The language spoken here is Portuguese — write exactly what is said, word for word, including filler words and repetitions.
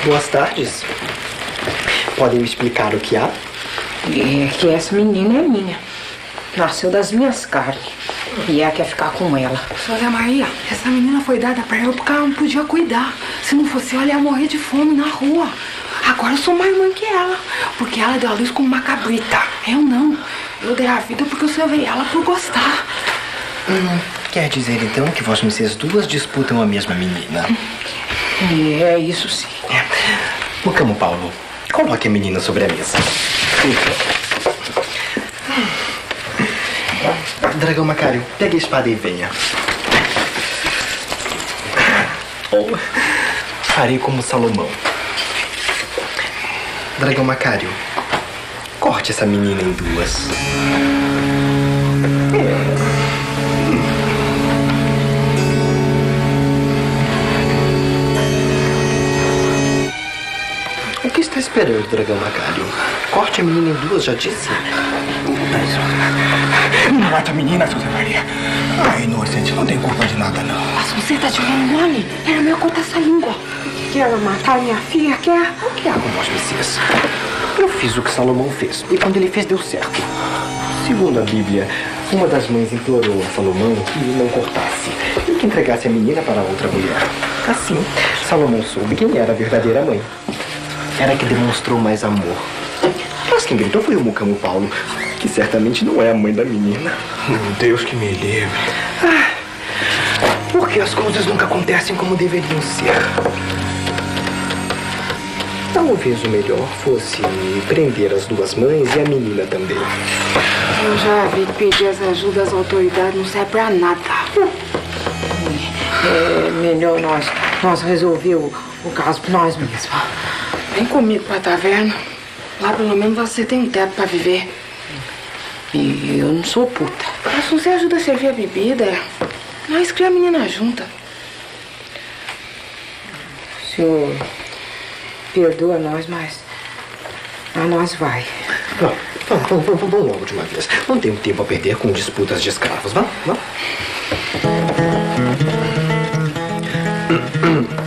Boas tardes. Podem me explicar o que há? É que essa menina é minha. Nasceu das minhas carnes. E ela quer ficar com ela. Só Zé Maria, essa menina foi dada pra eu porque ela não podia cuidar. Se não fosse ela, ia morrer de fome na rua. Agora eu sou mais mãe que ela, porque ela deu a luz como uma cabrita. Eu não. Eu dei a vida porque eu salvei ela por gostar. Hum, quer dizer, então, que vocês duas disputam a mesma menina? É isso sim. É. Mucamo Paulo, coloque a menina sobre a mesa. Dragão Macário, pegue a espada e venha. Ou farei como Salomão. Dragão Macário, corte essa menina em duas. O que está esperando, Dragão Macário? Corte a menina em duas, já disse. Não mata a menina, José Maria. Ai, inocente, não tem culpa de nada, não. Mas você tá jogando mole? Era meu conta essa língua. Quer ela matar minha filha? Quer? O que há com vós, Messias? Eu fiz o que Salomão fez, e quando ele fez, deu certo. Segundo a Bíblia, uma das mães implorou a Salomão que não cortasse e que entregasse a menina para outra mulher. Assim, Salomão soube quem era a verdadeira mãe. Era a que demonstrou mais amor. Mas quem gritou foi o Mucamo Paulo, que certamente não é a mãe da menina. Deus que me livre. Ah, porque as coisas nunca acontecem como deveriam ser. Talvez o melhor fosse prender as duas mães e a menina também. Eu já vi que pedir as ajudas às autoridades não serve pra nada. É melhor nós, nós resolver o, o caso por nós mesmos. Vem comigo pra taverna. Lá pelo menos você tem um teto pra viver. E eu não sou puta. Mas você ajuda a servir a bebida. Nós cria a menina junta. O senhor perdoa nós, mas a nós vai. Vamos, vamos, vamos, vamos, vamos logo de uma vez. Não tenho tempo a perder com disputas de escravos. Vamos, vamos.